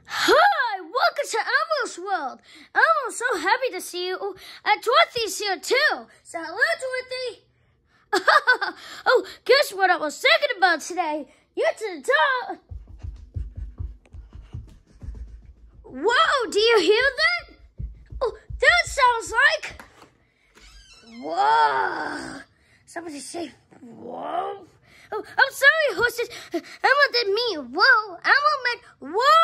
Hi, welcome to Elmo's World. Elmo's so happy to see you. And Dorothy's here too. So hello, Dorothy. Oh, guess what I was thinking about today? You to the top. Whoa, do you hear that? Oh, that sounds like... Whoa. Somebody say, whoa. Oh, I'm sorry, horses. Elmo didn't mean whoa. Elmo meant whoa.